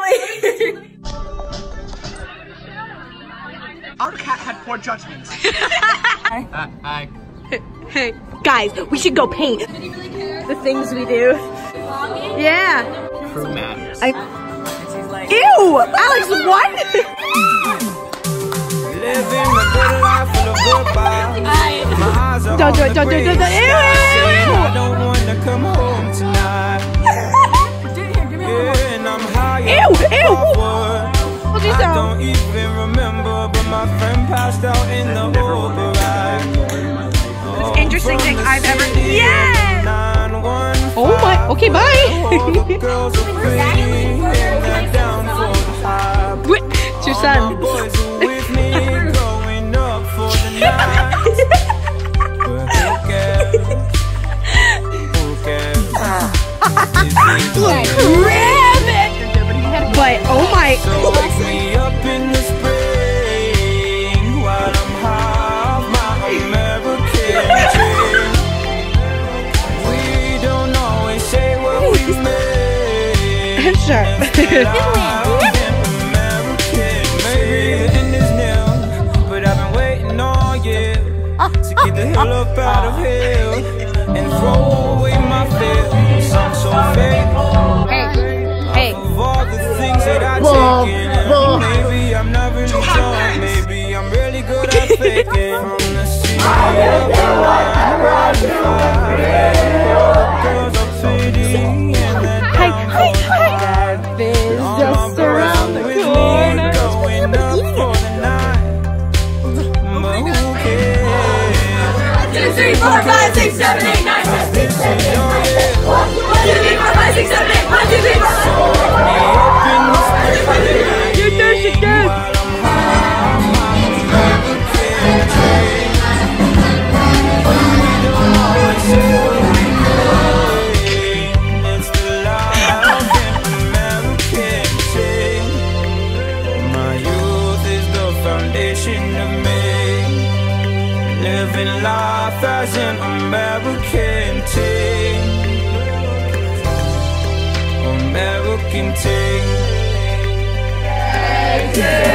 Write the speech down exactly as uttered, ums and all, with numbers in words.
Exactly. Our cat had poor judgment. Hi. Uh, hi. Hey, guys, we should go paint the things we do. Yeah. True matters. I... Ew! Alex, what? Living a good life full of goodbye. My eyes are Don't do on it, the don't do it, don't do it. gray sky. I don't want to come home tonight. Yeah, and I'm high. Ew, ew. I don't even remember, but my friend passed out in the override. Most interesting thing I've ever. Yes! Oh my. Okay, bye. It's your son. Look, rabbit! But oh my. I'm sure. But I've been waiting all year to get the hell up out of here and throw away my fear. I'm so fake. Hey, Of all the things that I Bull, take in, bull. maybe I'm not really drunk. Maybe I'm really good at faking. From the sea of girls are pretty and they're hi, down hi, for the hi. ride. Is just around the corner. Going up for the night. But who cares? Two, three, four, five, six, seven, eight, nine, ten, eleven, twelve, one, two, three, four, five, six, seven, eight, one, two, three, four, five. You do it again. Living life as an American teen. American teen.